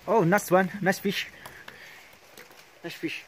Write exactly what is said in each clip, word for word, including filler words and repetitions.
Oh, nice one. Nice fish. Nice fish.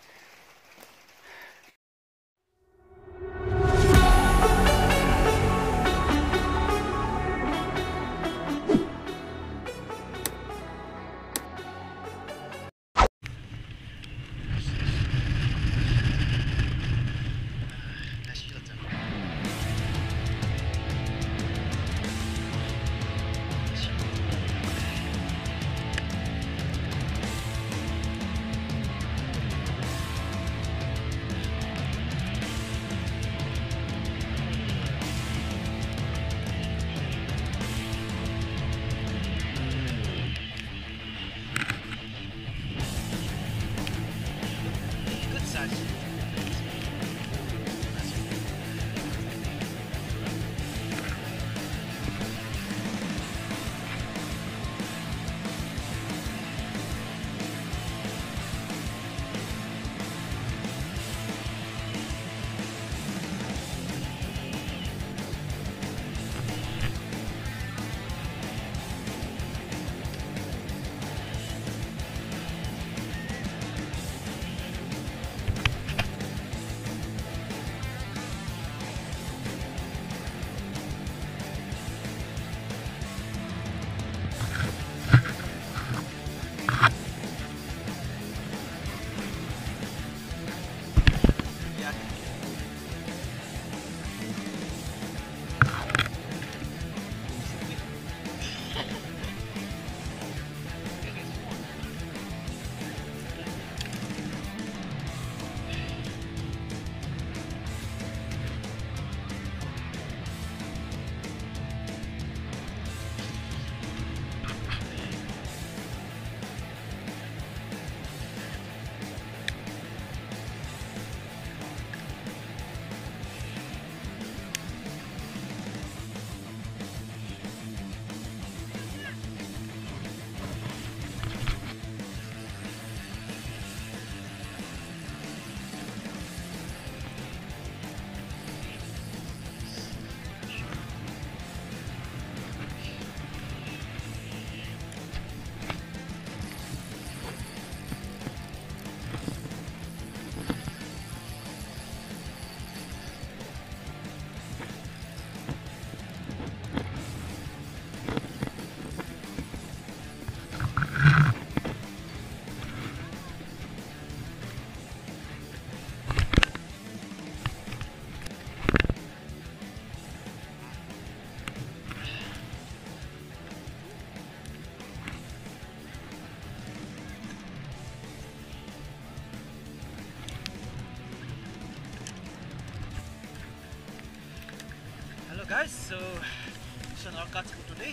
Guys, so this is our cuts for today.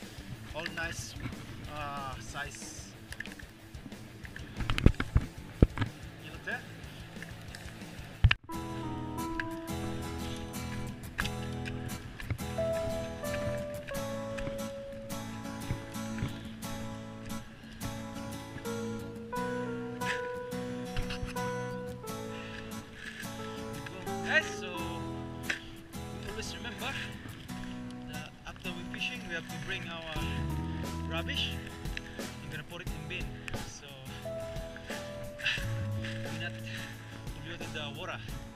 All nice uh, size Yellowtail. Guys, so always remember that after we fishing we have to bring our rubbish. We're gonna put it in bin, so we're not polluted the water.